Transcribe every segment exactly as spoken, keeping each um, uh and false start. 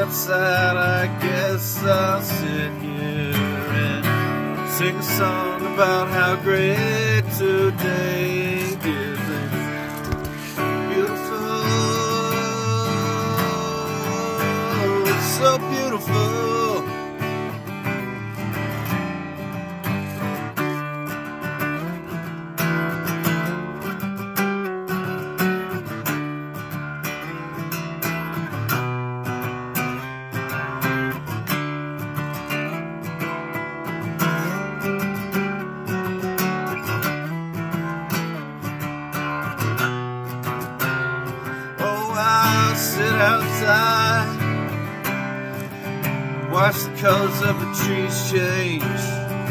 outside, I guess I'll sit here and sing a song about how great today is. Beautiful, it's so beautiful. I'll sit outside, watch the colors of the trees change.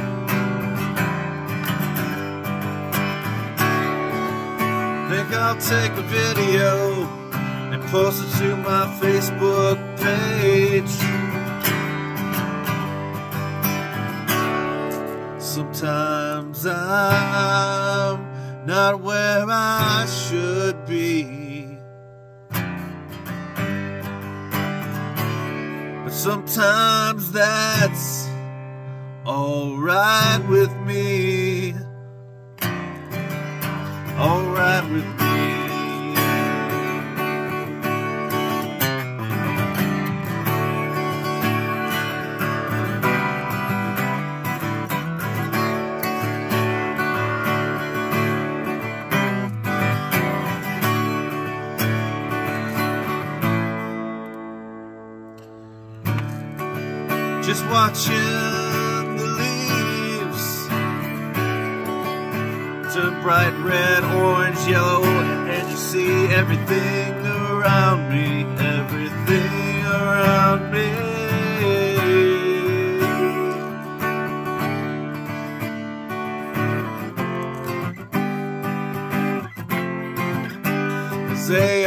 Think I'll take a video and post it to my Facebook page. Sometimes I'm not where I should be, but sometimes that's alright with me. Alright with me. Just watching the leaves turn bright red, orange, yellow, and you see everything around me, everything around me. Say